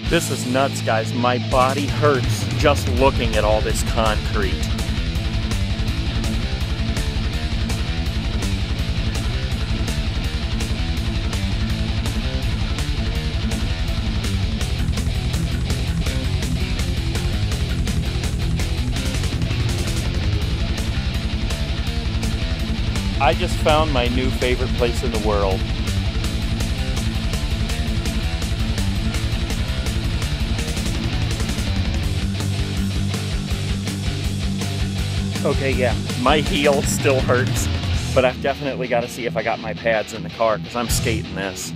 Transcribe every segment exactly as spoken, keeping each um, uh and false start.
This is nuts, guys. My body hurts just looking at all this concrete. I just found my new favorite place in the world. Okay, yeah, my heel still hurts, but I've definitely got to see if I got my pads in the car because I'm skating this.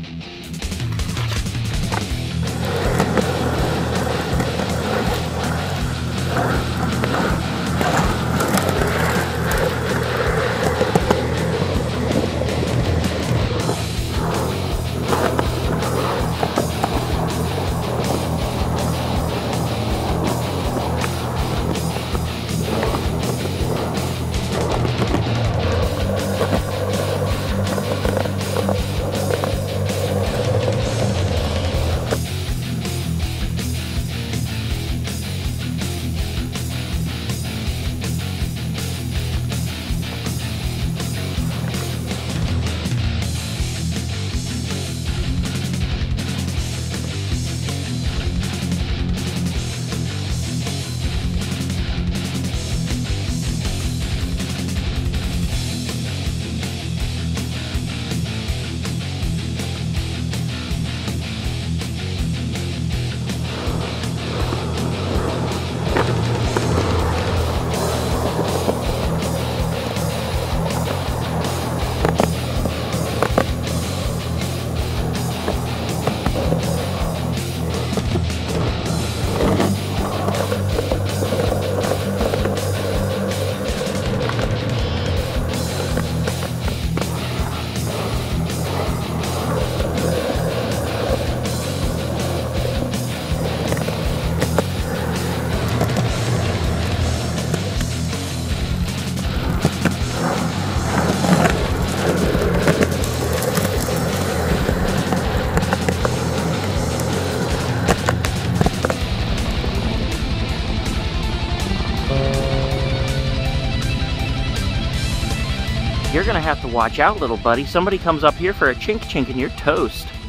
You're gonna have to watch out, little buddy. Somebody comes up here for a chink chink and you're toast.